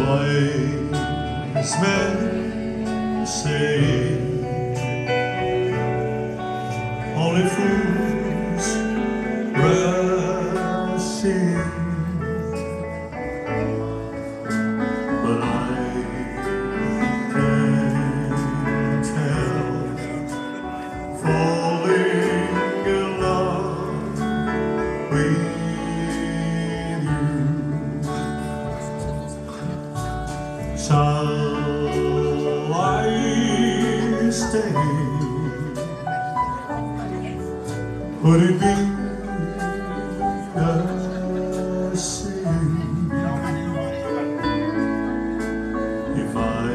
Wise men say only fools rush in, but I can't help falling in love with you. Shall I stay? Would it be the same if I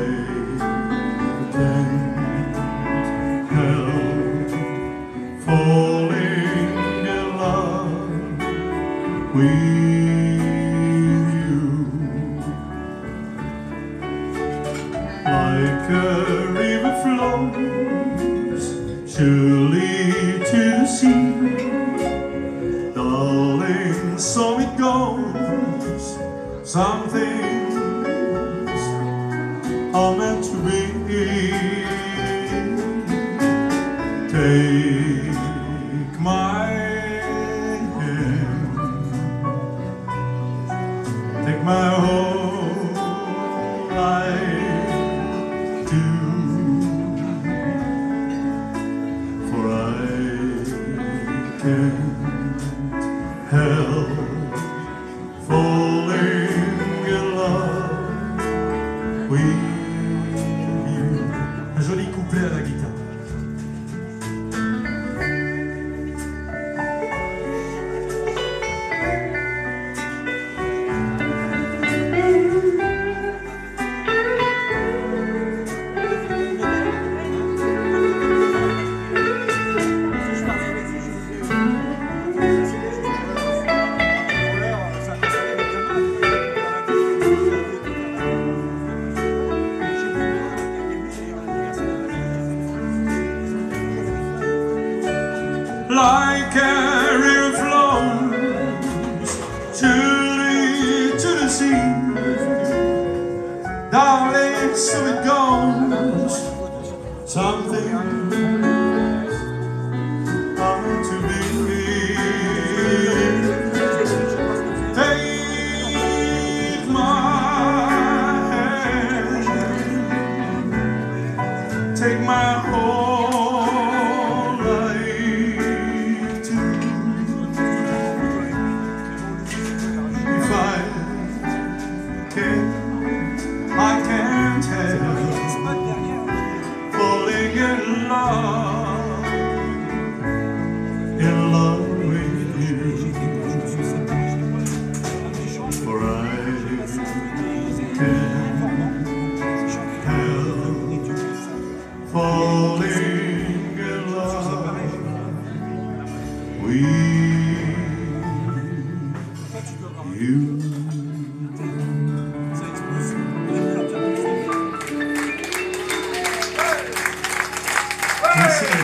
can't help falling in love with you? Like a river flows surely to the sea, darling, so it goes. Some things are meant to be. Take my hand, take my whole life too, for I can't help falling in love with you. Un joli couplet à la guitare. Like a river flows surely to the sea, darling, so it goes. Some things are meant to be. Take my hand, take my whole life too. If I can't help falling in love with you, for I can't help falling in love with you.